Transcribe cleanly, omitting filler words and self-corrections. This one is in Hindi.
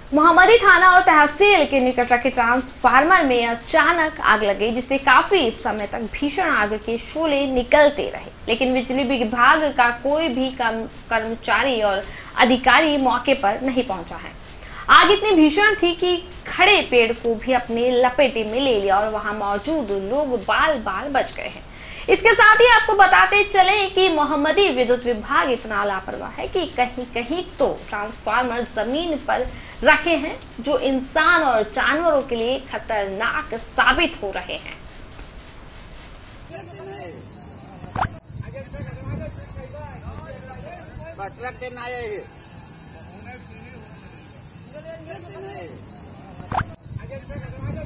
मोहम्मदी थाना और तहसील के निकट रखे ट्रांसफार्मर में अचानक आग लगी, जिससे काफी समय तक भीषण आग के शोले निकलते रहे, लेकिन बिजली विभाग का कोई भी कर्मचारी और अधिकारी मौके पर नहीं पहुंचा है। आग इतनी भीषण थी कि खड़े पेड़ को भी अपने लपेटे में ले लिया और वहां मौजूद लोग बाल बाल बच गए हैं। इसके साथ ही आपको बताते चले कि मोहम्मदी विद्युत विभाग इतना लापरवाह है कि कहीं कहीं तो ट्रांसफार्मर जमीन पर रखे हैं, जो इंसान और जानवरों के लिए खतरनाक साबित हो रहे हैं। आगे